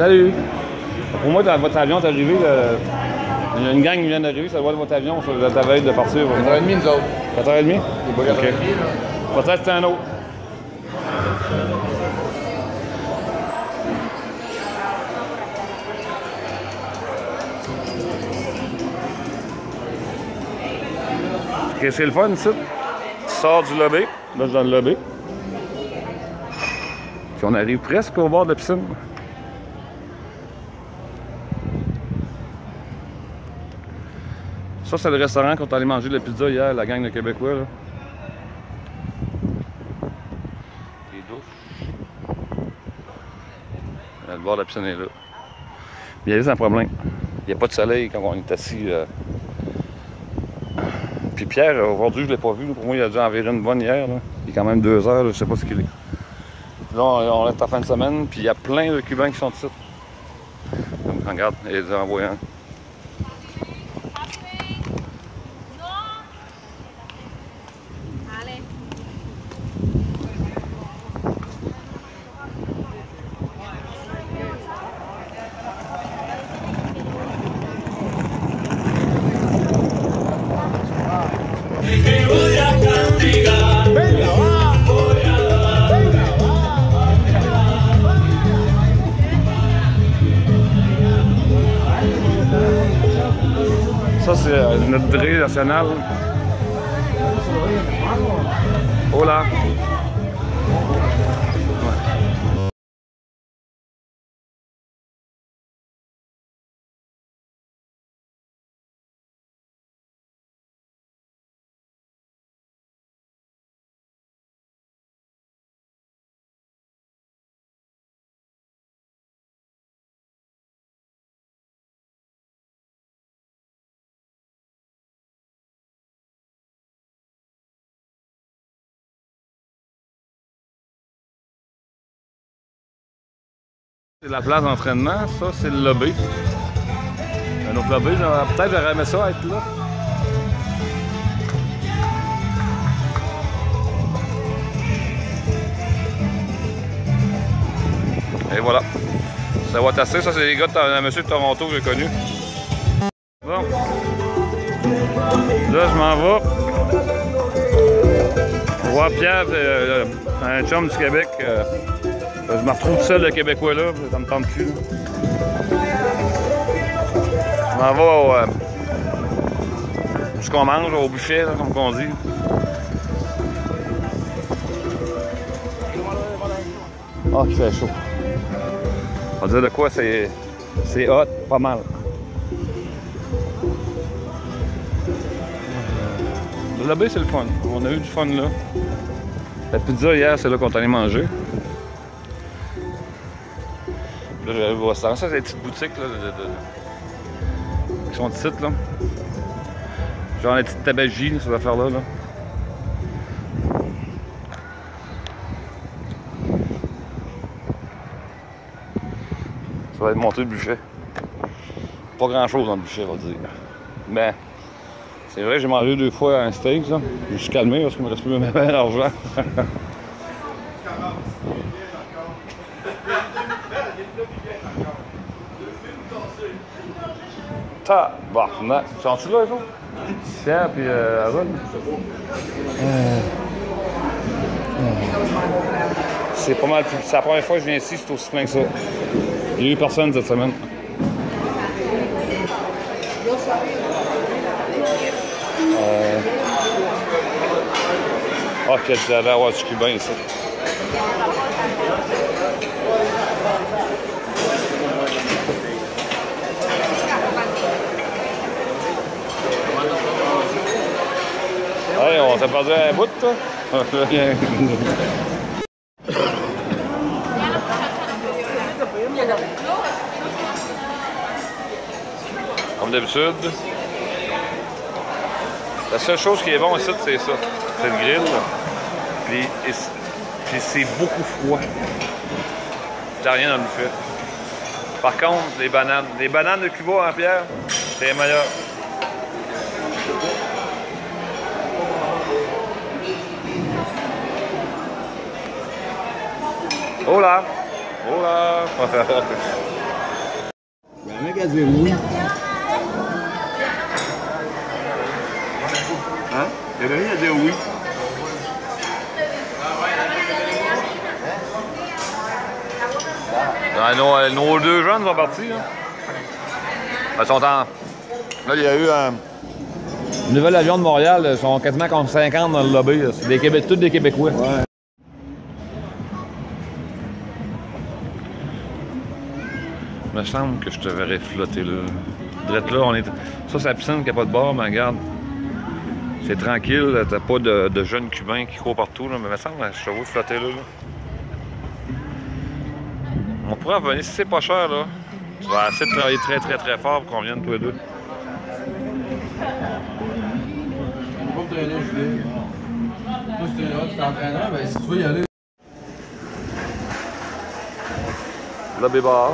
Salut! Pour moi, dans votre avion est arrivé, il y a une gang qui vient d'arriver, ça doit être votre avion, vous êtes à veille de partir. 4h30 nous autres. 4h30? Il est pas 4h30 là. Peut-être que c'est un autre. Ok, c'est le fun ici. Tu sors du lobby, là je suis dans le lobby. Puis on arrive presque au bord de la piscine. Ça, c'est le restaurant qu'on est allé manger de la pizza hier, la gang de Québécois. Là. Les douches. Le bord de la piscine est là. Il y a juste un problème. Il n'y a pas de soleil quand on est assis. Puis Pierre, aujourd'hui, je ne l'ai pas vu. Pour moi, il a dû environ une bonne hier. Là. Il est quand même 2 heures, là, je ne sais pas ce qu'il est. Là, on est en fin de semaine, puis il y a plein de Cubains qui sont ici. Donc, regarde, il est en voyant. Ça, c'est notre drille nationale. Oh là! C'est la place d'entraînement, ça c'est le lobby. Un autre lobby, peut-être j'aurais aimé ça être là. Et voilà. Ça va tasser, ça c'est les gars de monsieur de Toronto que j'ai connu. Bon. Là je m'en vais. Voir Pierre, un chum du Québec. Je me retrouve tout seul le Québécois là, ça me tente plus. Là. Je m'en vais où ce qu'on mange, au buffet, là, comme on dit. Ah, il fait chaud. On va dire de quoi c'est hot, pas mal. Le lobby, c'est le fun. On a eu du fun là. La pizza hier, c'est là qu'on est allé manger. Là, j'arrive au restaurant. Ça, c'est des petites boutiques là, qui sont ici, là. Genre les petites tabagies, ces affaires-là. Là. Ça va être monté le buffet. Pas grand-chose dans le buffet, on va dire. Mais c'est vrai que j'ai mangé 2 fois un steak, là. Je suis calmé parce qu'il me reste plus même d'argent. Tabarnak! Sont-tu là, les autres? Pierre puis Aaron? C'est pas mal plus. C'est la première fois que je viens ici, c'est aussi plein que ça. Il n'y a eu personne cette semaine. Ah, puis il allait avoir du cubain ici. Hey, on t'a perdu un bout, toi? Comme d'habitude. La seule chose qui est bon ici, c'est ça. C'est le grill. Puis c'est beaucoup froid. T'as rien dans le buffet. Par contre, les bananes de Cuba en Pierre, c'est les meilleures. Hola! Hola! Il y en a qui a dit oui. Hein? Il y en a qui a dit oui. Nos deux jeunes sont partis. Là. Ils sont en... Là, il y a eu un nouvel avion de Montréal. Ils sont quasiment comme 50 dans le lobby. C'est tous des Québécois. Ouais. Il me semble que je te verrais flotter là. Drette là, on est... Ça, c'est la piscine qui n'a pas de bord, mais regarde. C'est tranquille, t'as pas de jeunes Cubains qui courent partout, là, mais il me semble que je te vois flotter là. On pourrait revenir, si c'est pas cher, là. Tu vas essayer de travailler très fort pour qu'on vienne tous les deux. On va pas me traîner, Julien. Toi, si t'es là, tu t'entraînes, ben si tu veux y aller. Lobby bar.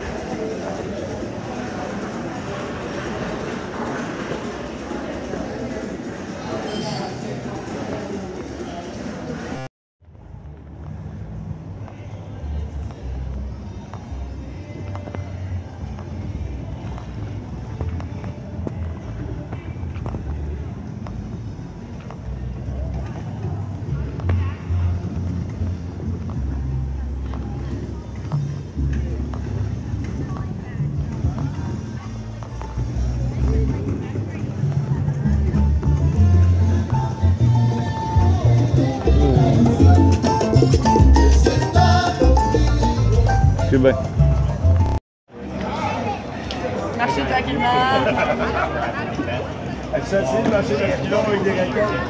Cubain. Marchez tranquillement. C'est assez de marcher dans le pilon avec des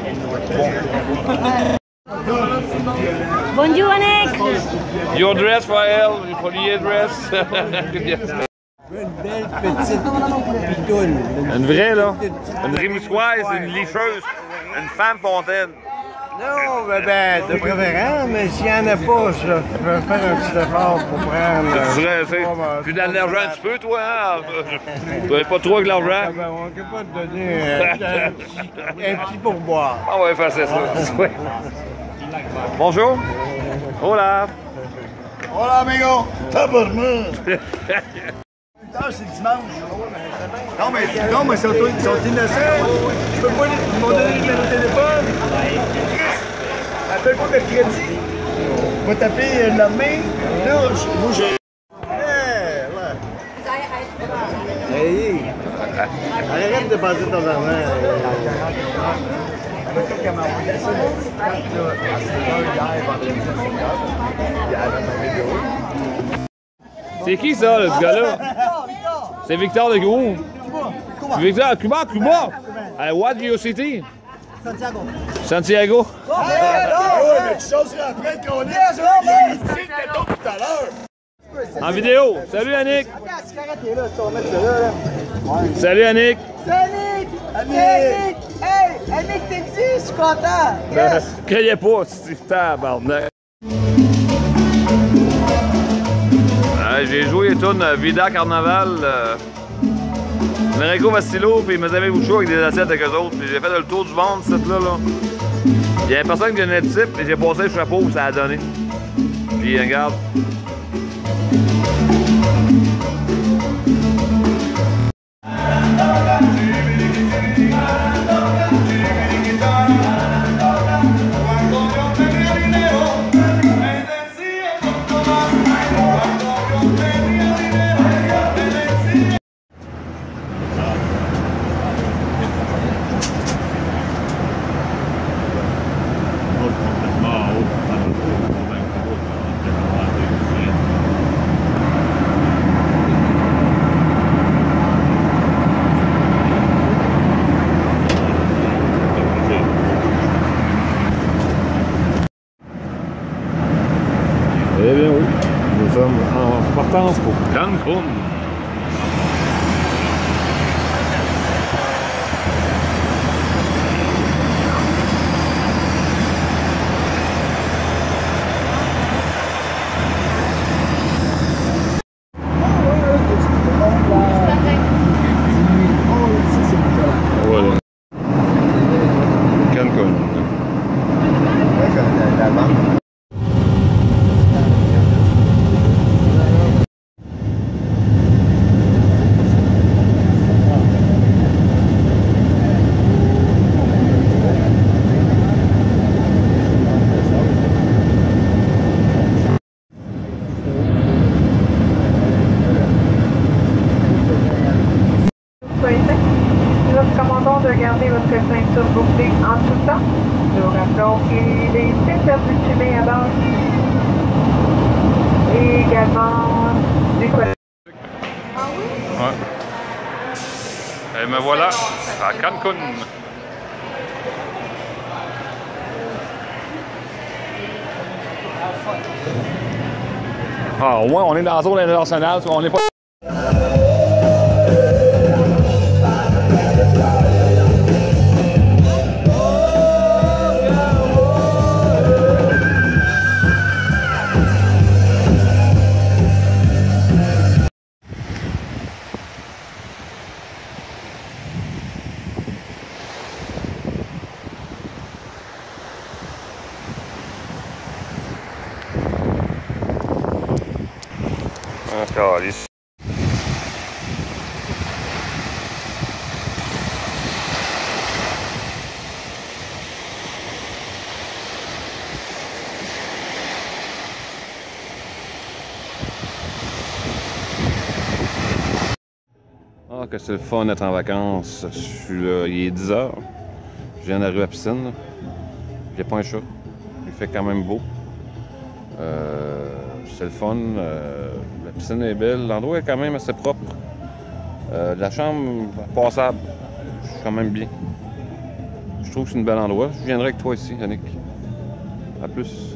raquettes. Bonjour, Annick. Your dress for elle, for the dress. Une belle petite pitoune. Une vraie, là. Une rimouskoise, une licheuse, une femme fontaine. Non, ben, de préférence, mais s'il n'y en a pas, je vais faire un petit effort pour prendre. Tu serais, tu sais, puis dans l'argent un petit peu, toi, hein? Tu n'avais pas trop avec l'argent? Ben, on ne peut pas te donner un petit pourboire. Ah ouais, faire ça. Ouais. Bonjour. Hola. Hola, amigo! Tabarnak! Putain, c'est dimanche. Non, mais ils sont innocents. Je peux pas ils m'ont donné le numéro de téléphone. Appelle-moi mercredi. On va taper le lendemain. Là, moi, j'ai... Hey! Arrête de passer ton argent. C'est qui ça, ce gars-là? C'est Victor de Gros. C'est Victor, Cuba? What City? Santiago. Santiago? Ah ouais, mais tu changeras après qu'on est. Il dit que t'es tout à l'heure. En vidéo. Salut, Annick. Salut, Annick. Salut! Annick! Hey! Annick, t'existes, je suis content! Je croyais pas, c'est tabarnak. J'ai joué les tunes Vida Carnaval, Enrico Vassillo, puis mes amis Bouchot avec des assiettes avec eux autres. Puis j'ai fait le tour du monde, cette là. Il y avait personne qui donnait de type, et j'ai passé le chapeau, puis ça a donné. Puis regarde. Eh bien oui, nous sommes en partance pour Cancun. Voilà. Cancun. Cancun. Ah, au moins, on est dans la zone internationale, on n'est pas... Encore ici. Ah, que c'est le fun d'être en vacances. Je suis là, il est 10 h. Je viens d'arriver à la piscine. J'ai pas un chat. Il fait quand même beau. C'est le fun. La piscine est belle. L'endroit est quand même assez propre. La chambre passable. Je suis quand même bien. Je trouve que c'est un bel endroit. Je viendrai avec toi ici, Yannick. À plus.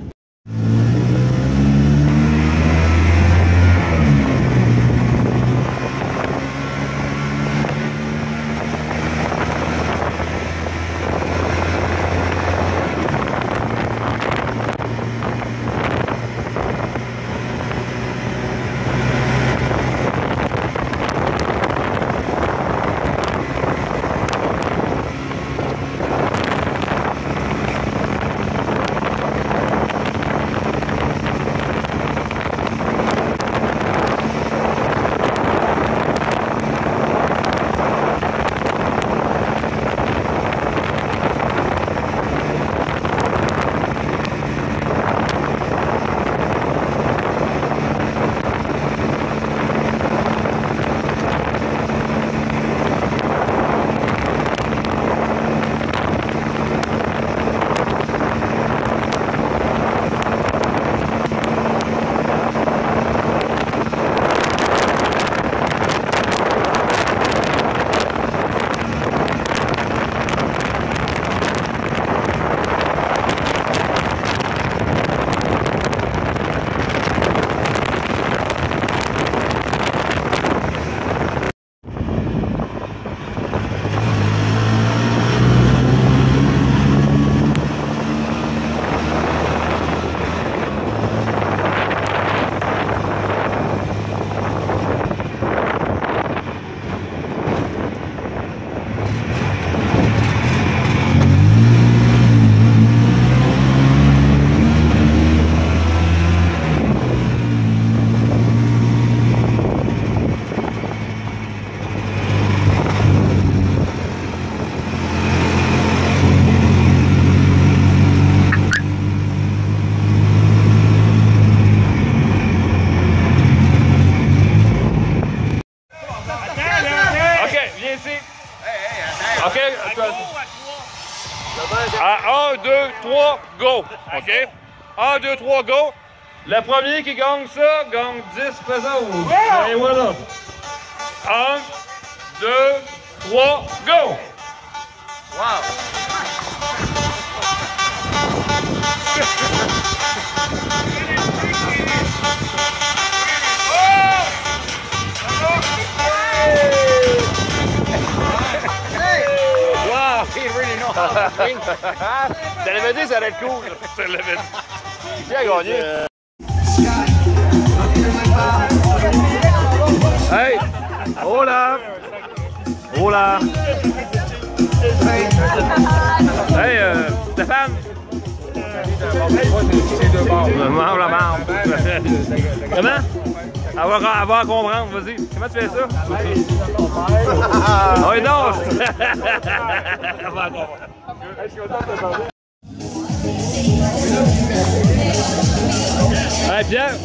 OK? À 1, 2, 3, go! OK? 1, 2, 3, go! Le premier qui gagne ça, gagne 10 pesos. Et voilà. 1, 2, 3, go! Wow! Wow! He really knows how to swing. Je l'avais dit, ça allait être cool. Je l'avais dit. Qui a gagné? Hey! Hola! Hola! Hey, Stéphane! Mange la marde. Comment? Elle va comprendre, vas-y. Comment tu fais ça? Oh non! Elle va comprendre. Hey Pierre!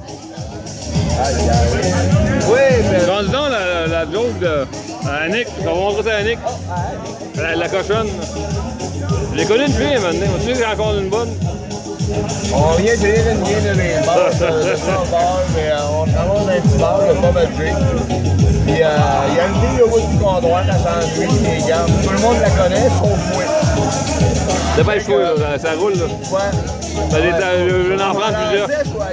Oui, mais... Rendu donc la joke de Annick. On va montrer ça à Annick. La cochonne. J'ai connu une fille maintenant. On sait qu'il encore une bonne. On vient de lire une vieille de les bars, mais on travaille dans un petit bar, le Bob Drink. Puis il y a une fille au bout du comptoir. endroit à changer les gammes. Tout le monde la connaît, sauf moi. Dépêche-toi, ça roule. Là. Ouais. Je vais en prendre plusieurs.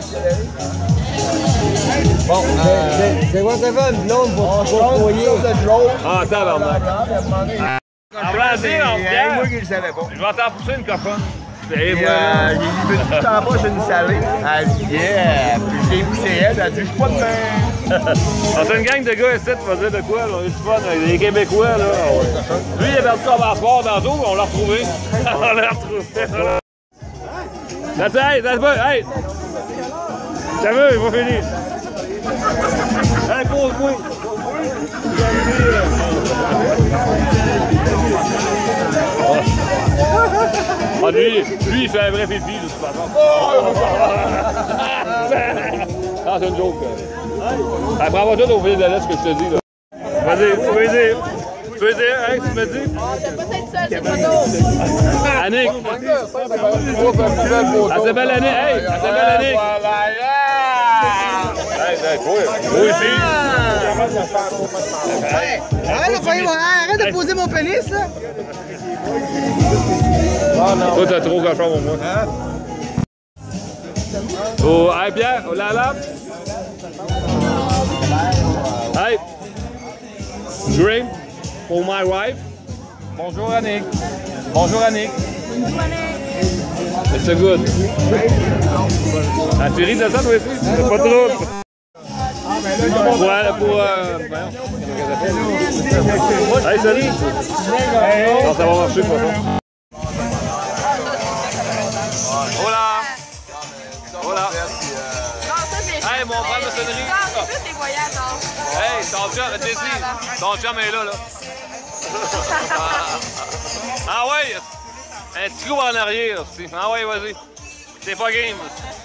Bon, C'est quoi ça fait une blonde pour broyer? Ah, tabarnak. En français, en pierre. Moi qui le savais pas. Je vais t'en pousser une cochonne. Et J'ai voilà. dit, veux-tu que t'en poches une salée? Elle dit, yeah. Puis je l'ai poussé elle a dit, je suis pas de main. C'est une gang de gars ici, tu vas dire de quoi, là? On a eu du fun avec les Québécois, là. Lui, il a perdu son passeport tantôt, on l'a retrouvé. On l'a retrouvé. That's it, that's it. Hey! Ça va, il va finir. Hey, pose-moi. Ah, lui, il fait un vrai pipi, de toute façon. Ah, c'est une joke. Après avoir tout au fil de la lettre, ce que je te dis, là. Vas-y, tu veux dire? Tu veux dire, hein, tu me dis? T'as pas être seul, c'est pas d'autre. Annick! Elle s'appelle Annick! Hey! Elle s'appelle Annick! Hey, toi aussi! Arrête de poser mon pénis, là! Toi, t'as trop cochon pour moi. Oh, hey Pierre, au lala. Hey. Drink for my wife. Bonjour Annick. Bonjour Annick. It's so good. Ah, tu ris de ça toi aussi? C'est pas trop. Hey, salut! Non, ça va marcher, de toute façon. Hola! Hola! Hey, mon frère de maçonnerie! C'est plus des voyages, non? Hey, ton chum, Jessie, ton chum est là, là. Ah ouais! Un petit coup en arrière, aussi. Ah ouais, vas-y. C'est pas game.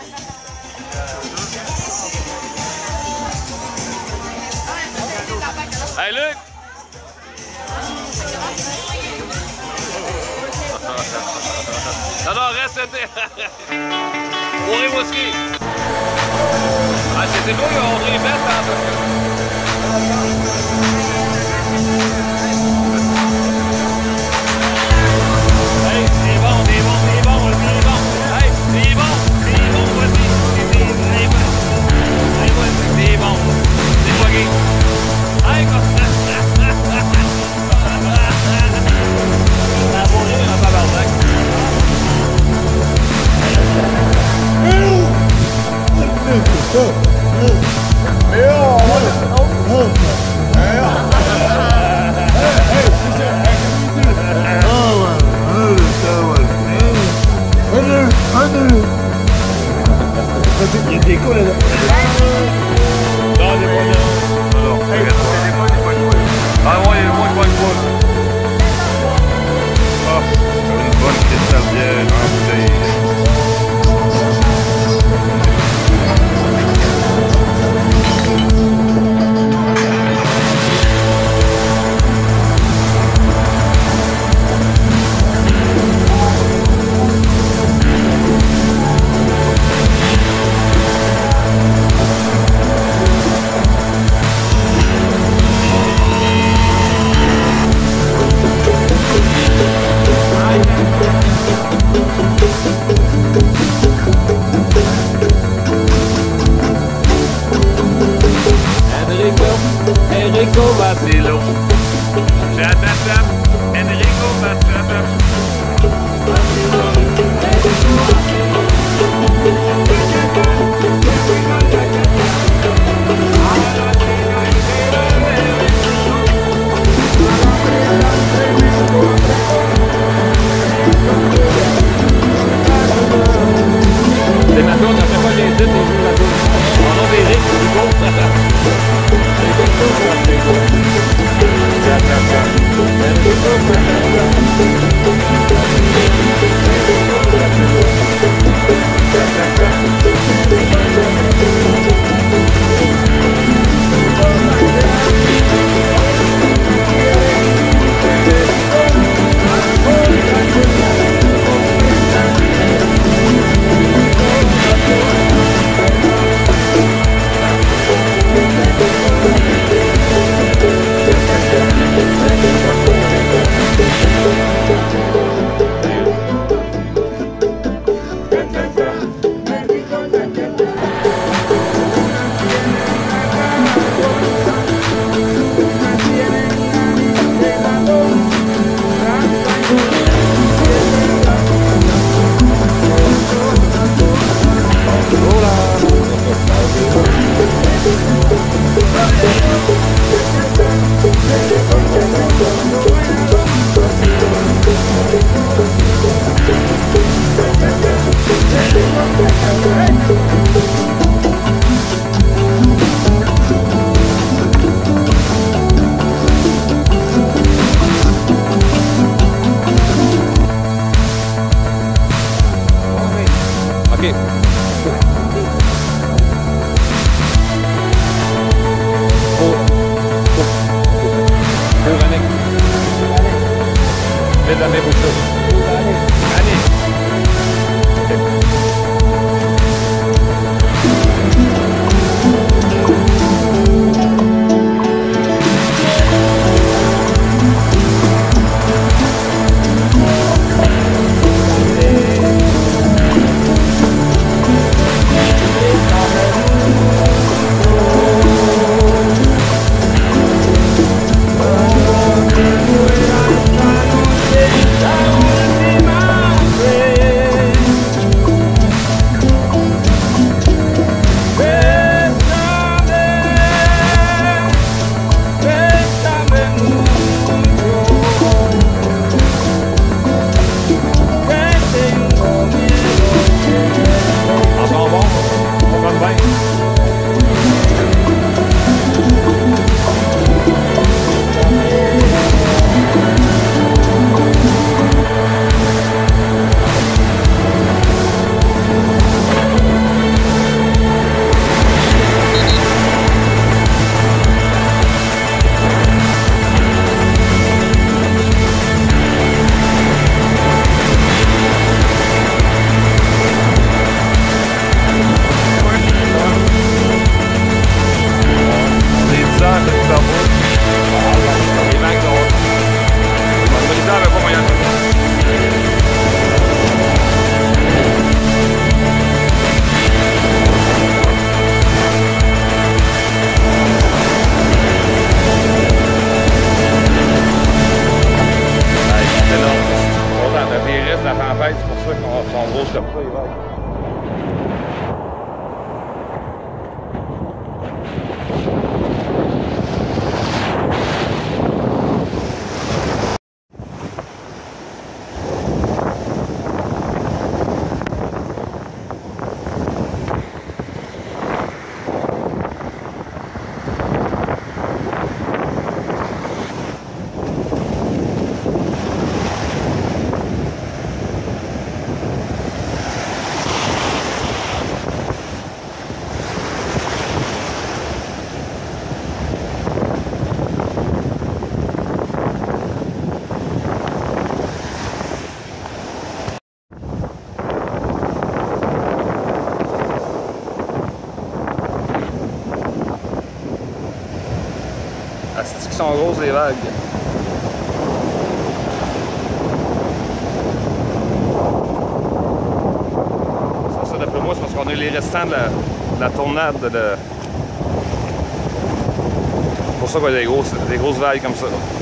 Hey, Luc! Non, non, reste. Mourez Whisky. Ah, c'est quoi, on répète, hein? Hey, c'est bon, c'est bon, c'est bon, c'est bon. Hey, c'est bon, vas-y. C'est bon. C'est pas gay. Hey, comme ça. Il y a des coups là-dedans. Non, des fois, non. Non, regarde. Ah, ouais, moi, je vois une fois. Ah, une bonne cristal bière en bouteille. Enrico Vacilo. Chatata, Enrico Vacilo. C'est ma tourne, à chaque fois que j'ai dit, on joue la tourne. Mon nom est Eric, c'est du beau. les amis pour ça. Allez. C'est pour ça qu'on sont grosses comme ça, les vagues. Asti qui sont grosses les vagues. Ça d'après moi, c'est parce qu'on a les restants de la tornade. C'est pour ça qu'on a des grosses vagues comme ça.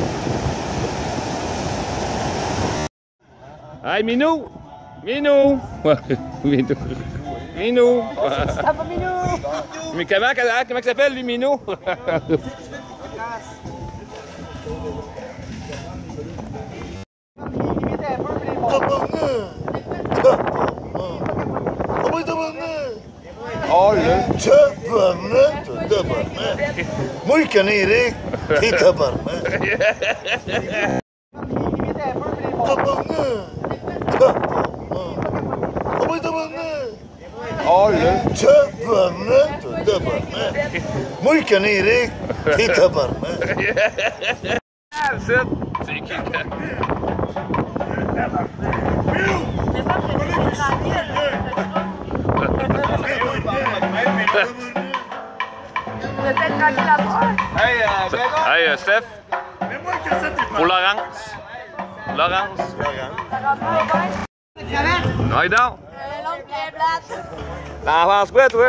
Hey Minou! Minou! Minou! Minou! Ça va, Minou? Mais comment il s'appelle lui, Minou? Oh le tabarnak! Moi je connais Eric, t'es tabarnak! Oh le tabarnak! Moi je connais Eric, t'es tabarnak! C'est qui? Vous êtes tranquille à soir? Hey, Steph. Pour Laurence. Laurence. Ça rentre au bain? Right down. L'oncle est plate. T'en penses quoi, toi?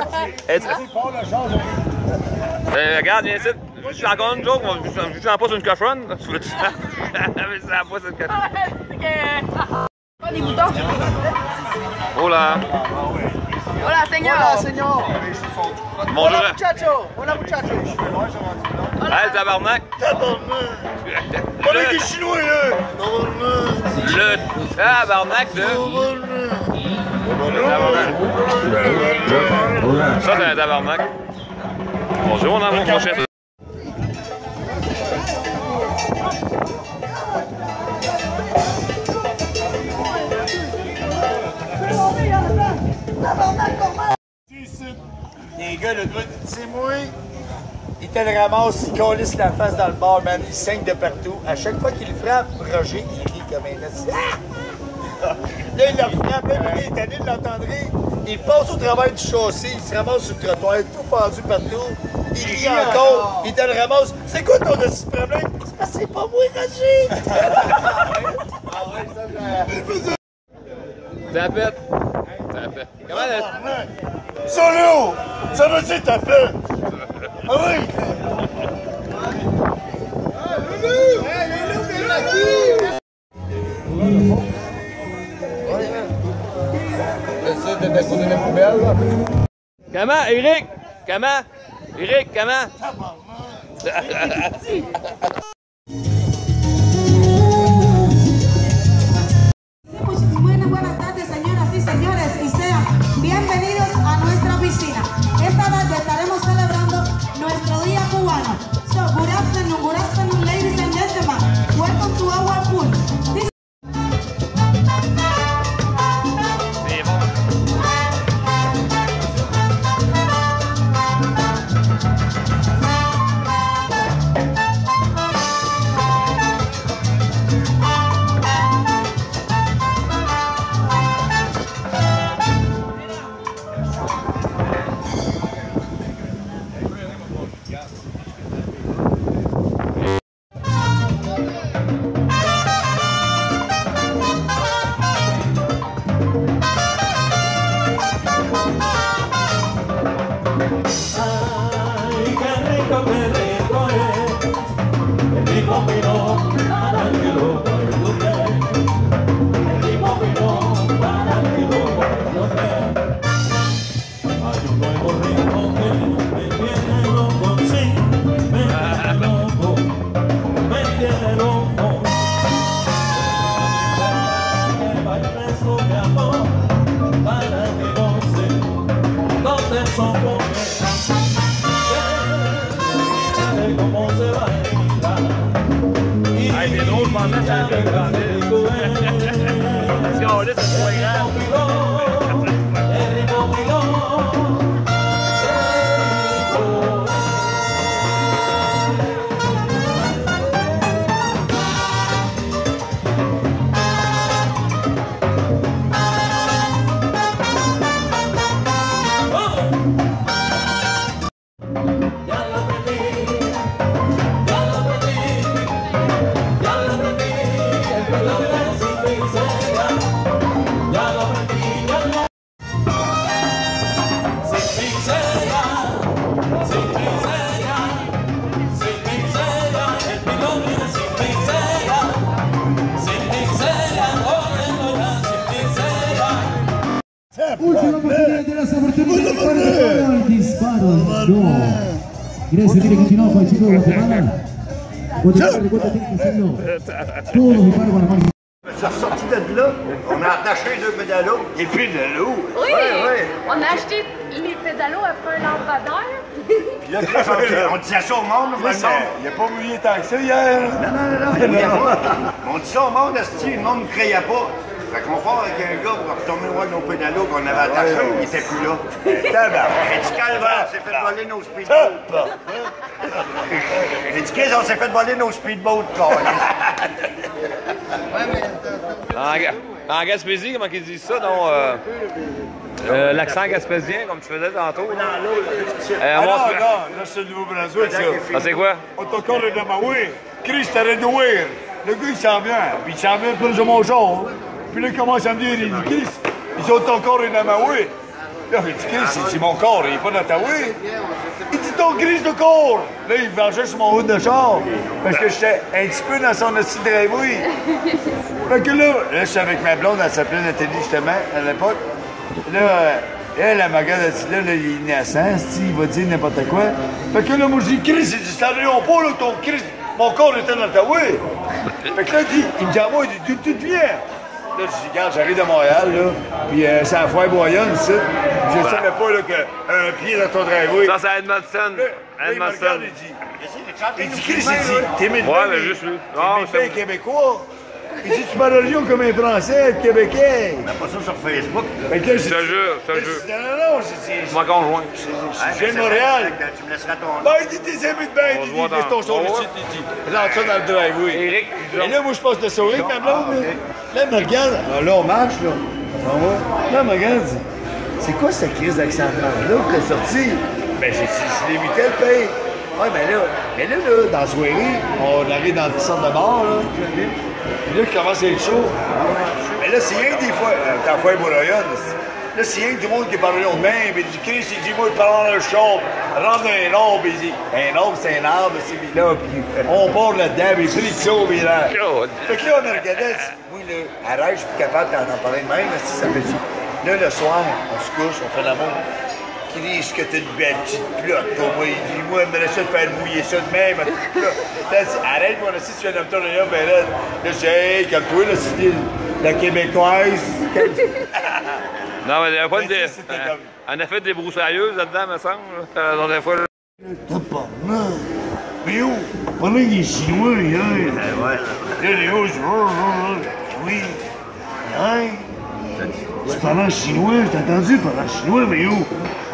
Regarde, viens ici. Je suis encore une joke, je suis en pas sur une cochonne. Tu veux-tu? Mais c'est en pas sur une cochonne. Pas des boutons. Oh là. Hola, señor. Hola, señor. Bonjour. Hola, muchacho. Hola, muchacho. Hey, tabarnak. Tabarnak! On est des Chinois, là! Tabarnak! Le tabarnak de... Ça, c'est un tabarnak. Bonjour, mon amour, mon chéri. Les gars, le doigt, tu sais, moi, il te le ramasse, il colisse la face dans le bord, man, il saigne de partout. À chaque fois qu'il frappe, Roger, il rit. comme un assis. Là, il l'a frappé, puis il est allé de l'entendre. Il passe au travers du châssis, il se ramasse sur le trottoir, tout pendu partout. Il rit encore, il te le ramasse. C'est quoi ton petit problème? C'est parce que c'est pas moi, Roger! Ah ouais, ça, Tapette. Tapette. Comment elle... Solo! Ça veut dire tapette! Ah oui! Comment, Eric? Comment? Eric, comment? Buenas tardes, señoras y señores, y sean bienvenidos a nuestra piscina. Esta tarde estaremos celebrando nuestro día cubano. So, good afternoon, ladies and gentlemen. Welcome to our pool. C'est drôle pendant que ça fait grandir. Si on laisse, c'est pas grave. Ultima oportunidad de las oportunidades para el disparo. No. ¿Quieres decir que continuó con el chico de Guatemala? Guatemala, recuerda, tiene que hacerlo. Todos los disparos con la mano. Je suis sorti de là, on a attaché les deux pédalos. Les pédalos? Oui! Ouais. On a acheté les pédalos après un lampadaire. Puis là, on disait ça au monde, mais il n'a pas mouillé tant que ça hier. Non, il mouillait pas. On dit ça au monde, le monde ne criait pas. Fait qu'on part avec un gars pour retourner voir nos pédalos qu'on avait attachés, il était plus là. J'ai dit calvaire, on s'est fait voler nos speedboats. J'ai dit Chris, on s'est fait voler nos speedboats. En Gaspésie, comment ils disent ça? L'accent gaspésien, comme tu faisais tantôt. Non, là, c'est le Nouveau-Brunswick, ça. Ah, c'est quoi? Autocar de Damaoué. Chris, t'arrêtes de ouïr. Le gars, il s'en vient. Puis il s'en vient plus de mon char. Puis là, il commence à me dire, il dit, Chris, ils sont ton corps est Damaoué. Là, il dit, Chris, c'est mon corps, il n'est pas dans ta ouïe. Il dit, ton Chris de corps. Là, il vengeait sur mon hood de char. Parce que j'étais un petit peu dans son hostie de driveway. Fait que là, j'étais avec ma blonde, elle s'appelait Nathalie, justement, à l'époque. Là, elle, la magane, elle dit, là, il est innocent, il va dire n'importe quoi. Fait que là, moi, je dis, Chris, il dit, ça n'arrive pas, là, ton Chris, mon corps était dans ta ouïe. Fait que là, il me dit à moi, il dit, tu viens. Là, je dis, regarde, j'arrive de Montréal, là, puis c'est à la foire Boyonne, ici. Je ne savais pas, là, qu'un pied dans ton driveway. Ça, c'est Edmondson. Il dit, Chris, il dit, t'es médecin. Ouais, mais juste lui. T'es médecin québécois. Il dit, tu parles de religion comme un Français, Québécois. On n'a pas ça sur Facebook. Fait que là, Je te jure, je te jure. Non, Je m'en conjoint. je viens de Montréal. Tu me laisseras ton... Ben, il dit, t'es amis de bain, On il se voit dit, laisse ton son dans- ici, il dit. Rentre ça dans le driveway. Éric, Et là, moi, je passe le sourire, ma blonde, là, elle me regarde. Là, on marche, là. On va. Là, elle me regarde, elle dit, c'est quoi cette crise d'accent de là que t'as sorti? Ben, je l'évitais le pays. Ouais, mais là, dans la soirée, on arrive dans une sorte de bar, là. Puis là, il commence à être chaud. Mais là, c'est rien que des fois, t'as fait Bourgogne. Là, c'est rien que du monde qui parle de même. Puis du Christ, il dit, moi, je parle dans le champ, rentre dans un arbre, il dit, un arbre, c'est un arbre, c'est là, puis on part là-dedans, puis friction, puis là. Fait que là, on me regardait, oui, là, arrête, je suis plus capable d'en parler de même, si ça fait du. Là, le soir, on se couche, on fait l'amour. Chris, que t'as une belle petite plotte, toi, moi, il dit, moi, il me laisse faire mouiller ça de même, ma petite plotte. Là, arrête, moi, là, si tu viens de me tourner là, ben là, je dis, hey, comme toi, là, c'est la québécoise. Non, mais il n'y avait pas Mais de. ça, c'était comme- On a fait des broussailleuses là-dedans, me semble. La dernière fois. T'as pas non. Mais où? Pendant qu'il est chinois, hein? Ouais. Là, Léo, je dis, oui. Hein? Tu parles en chinois, t'as entendu parler en chinois, mais où?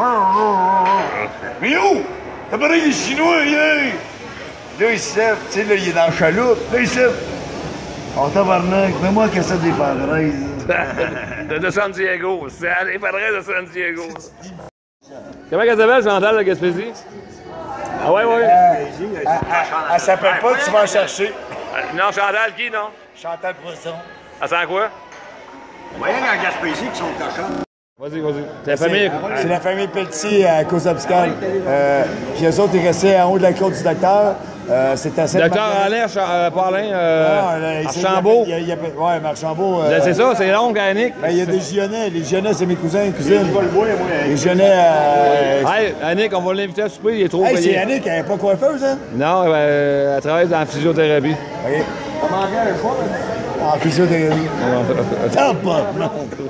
Mais où? T'as parlé qu'il est chinois, hein? Là, il se lève, tu sais, là, il est dans la chaloupe. Là, il se lève. Oh, tabarnak, mets-moi que ça des padres. De San Diego. C'est les padres de San Diego. Comment elle s'appelle, Chantal, de Gaspésie? Ah ouais, ouais. Elle s'appelle pas, tu vas en chercher. Non, Chantal, qui, non? Chantal Poisson. Elle sent quoi? Voyez en Gaspésie qui sont cochons. Vas-y, vas-y. C'est la famille. C'est la famille Pelletier à Cause-Obscale. Puis eux autres, ils restaient en haut de la côte du docteur. C'était assez... Docteur Alain Parlin, Archambault. Ouais, Marchambault. C'est ça, c'est l'oncle à Annick. Ben, il y a des Gionnais. Les Gionnais, c'est mes cousins et cousines. Les Gionnais... Hey, Annick, on va l'inviter à souper, il est trop Hey, c'est payé. Annick, elle n'est pas coiffeuse, hein? Non, elle travaille dans la physiothérapie. OK. En physiothérapie. T'as pas, non.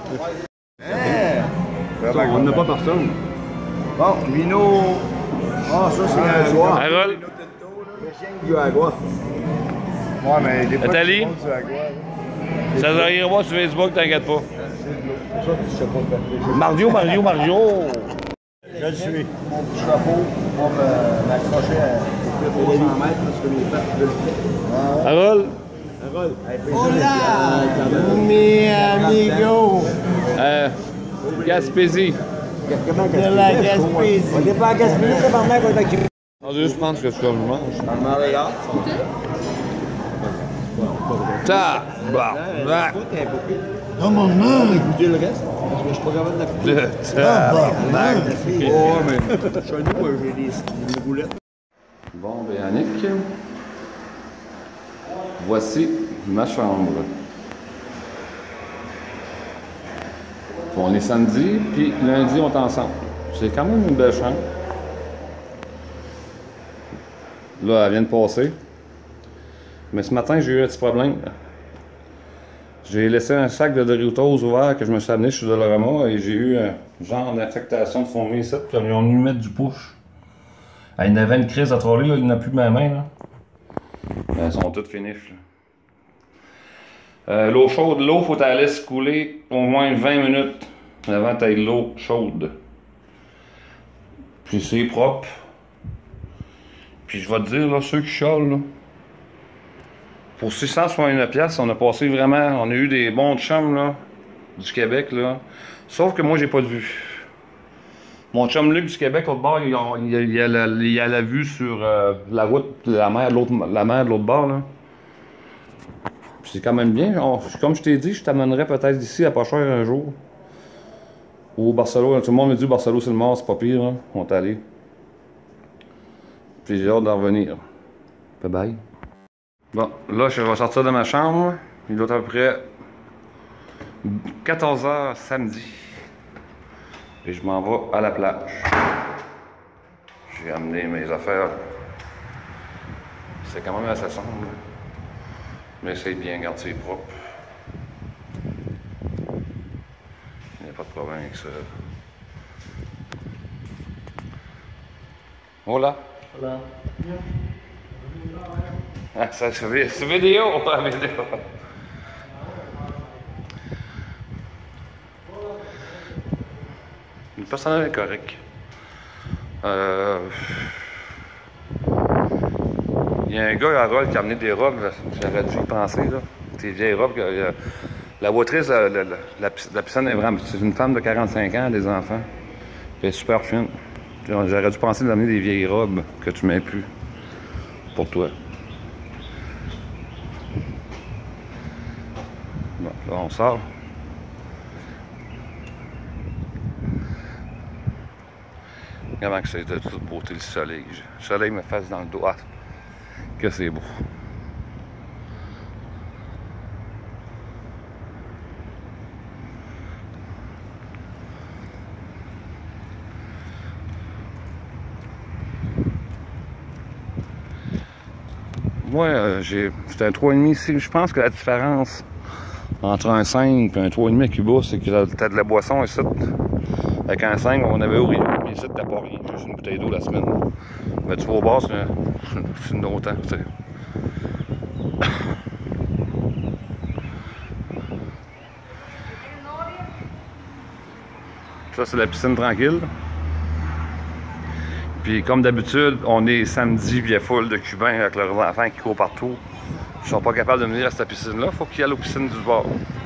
On n'a pas personne. Bon, Vino. Ah, ça, c'est un soir. Harold, Du agua. Ouais, mais des fois... Nathalie? tout le monde sur la gouaille. ça va arriver sur Facebook, t'inquiète pas. Ça, je sais pas. Mario. Je le suis. Mon petit chapeau pour m'accrocher à 300 mètres parce que mes pattes veulent le Harold, Hola, mi amigo. Gaspésie. De la Gaspésie. On n'est pas à Gaspésie, c'est par mec, on est à On va juste prendre ce que tu manges. Tabarnak! Non, mon nom! Écoutez le reste, parce que je suis pas capable de la couper. Tabarnak! Oh, mais chez nous, j'ai des boulettes. Bon, ben Yannick, voici ma chambre. On est samedi, puis lundi, on est ensemble. C'est quand même une belle chambre. Là, elle vient de passer. Mais ce matin, j'ai eu un petit problème. J'ai laissé un sac de Doritos ouvert que je me suis amené chez Dolorama et j'ai eu un genre d'infectation de fourmi ici, puis ils ont dû mettre du push. Il y en avait une crise de trolley, il n'y en a plus de ma main. Là. Elles sont toutes finish. L'eau chaude, l'eau, faut la laisser couler au moins 20 minutes avant que tu aies de l'eau chaude. Puis c'est propre. Puis je vais te dire, là, ceux qui chialent, là, pour 669$, on a passé vraiment, on a eu des bons chums, là, du Québec, là. Sauf que moi, j'ai pas de vue. Mon chum Luc du Québec, au bord, il a la vue sur la route, la mer de l'autre bord, là. C'est quand même bien. Comme je t'ai dit, je t'amènerais peut-être d'ici à pas cher un jour. Ou Barcelone. Tout le monde me dit Barcelone, c'est le mort, c'est pas pire, là. On est allé. Puis j'ai hâte d'en revenir. Bye bye. Bon, là, je vais sortir de ma chambre. Il doit être à peu près 14h samedi. Et je m'en vais à la plage. J'ai amené mes affaires. C'est quand même assez sombre. Mais c'est bien, regarde, c'est propre. Il n'y a pas de problème avec ça. Hola. Hola. Ah, ça, c'est vidéo, la vidéo. personnel est correct. Il y a un gars à Roll qui a amené des robes, j'aurais dû y penser, là. Des vieilles robes. La voitrice, la piscine est vraiment. C'est une femme de 45 ans, des enfants. Elle est super fine. J'aurais dû penser d'amener des vieilles robes que tu mets plus pour toi. Bon, là, on sort. Regarde que c'est de toute beauté le soleil. Le soleil me fasse dans le dos. Ah, que c'est beau. Moi, c'était un 3,5 ici. Je pense que la différence entre un 5 et un 3,5 à Cuba, c'est que t'as de la boisson ici. Avec un 5, on avait au Rio, puis ici, t'as pas rien. Juste une bouteille d'eau la semaine. Mais tu vas au bar, c'est une autre temps. Ça, c'est la piscine tranquille. Puis comme d'habitude, on est samedi, puis il y a foule de Cubains avec leurs enfants qui courent partout. Ils sont pas capables de venir à cette piscine-là. Il faut qu'ils aillent aux piscines du bord.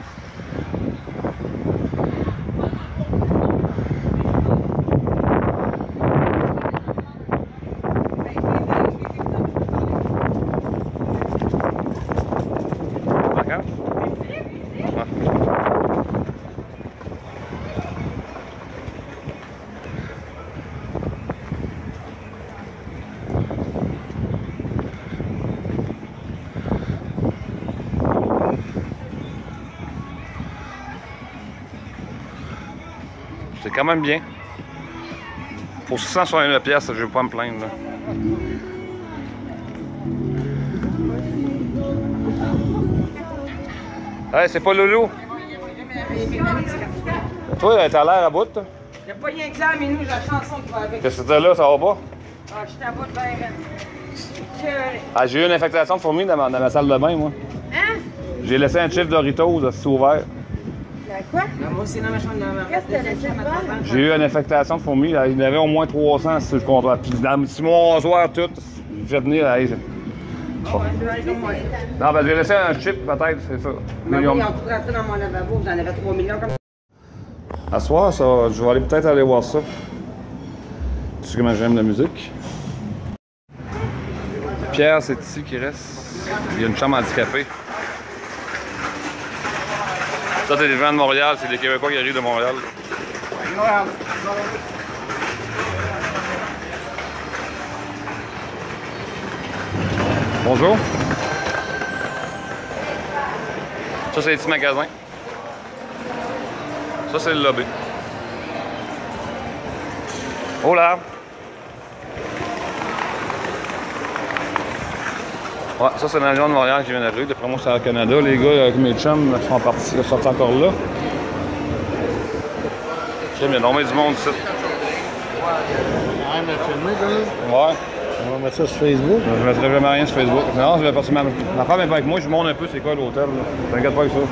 C'est quand même bien. Pour 669 pièces, je vais pas me plaindre. Là. Hey, c'est pas Loulou. Toi, t'as l'air à bout, toi. Il n'y a pas rien que là, mais nous, j'ai la chanson qui va avec. Qu'est-ce que c'était là, ça va pas? Ah, je suis à bout de bain. Ah, j'ai eu une infectation de fourmis dans ma salle de bain, moi. Hein? J'ai laissé un chiffre Doritos, c'est ouvert. Quoi? Moi aussi, dans ma chambre. Qu'est-ce que t'as laissé faire? J'ai eu une infectation de fourmis, là. Il y en avait au moins 300, si je compte. Puis si mon soir, tout, je vais venir, là. Non, ben j'ai laissé un chip, peut-être, c'est ça. Mais ils ont tout rentré dans mon lavabo, j'en avais 3 millions comme ça. À soir, ça, je vais aller peut-être aller voir ça. Tu sais comment j'aime la musique. Pierre, c'est ici qui reste. Il y a une chambre handicapée. Ça, c'est des gens de Montréal, c'est des Québécois qui arrivent de Montréal. Bonjour. Ça, c'est les petits magasins. Ça, c'est le lobby. Oh là! Ouais, ça, c'est l'avion de Montréal qui vient d'arriver. D'après moi, c'est au Canada. Les gars, avec mes chums, sont sortis encore là. Il y a énormément du monde ici. Ouais. On va mettre ça sur Facebook. Je ne mettrai jamais rien sur Facebook. Non, je vais passer ma femme est pas avec moi. Je vous montre un peu c'est quoi l'hôtel. T'inquiète pas avec ça.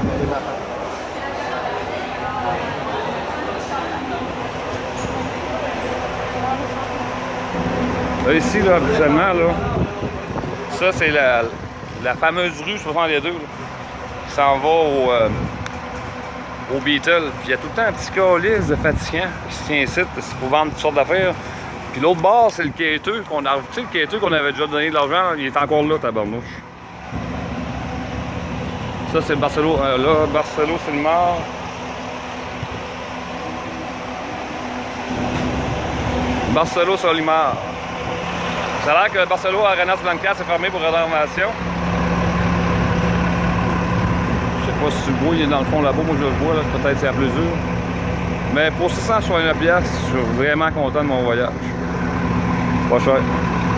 Là, ici, là, habituellement, là, ça, c'est la fameuse rue 62, là, qui s'en va au Beatles. Puis il y a tout le temps un petit calice de fatigants qui se tient ici pour vendre toutes sortes d'affaires. Puis l'autre bord, c'est le quêteux qu'on a. Tu sais, le quêteux qu'on avait déjà donné de l'argent, il est encore là, tabarnouche. Ça, c'est Barcelo. Là, Barcelo, c'est le mort. Barcelo Solimar. Ça a l'air que Barcelo Arenas Blancas est fermé pour rénovation. Je sais pas si tu le vois, il est dans le fond là-bas, moi je le vois, peut-être c'est à plus dur. Mais pour 669 piastres, je suis vraiment content de mon voyage. Pas cher.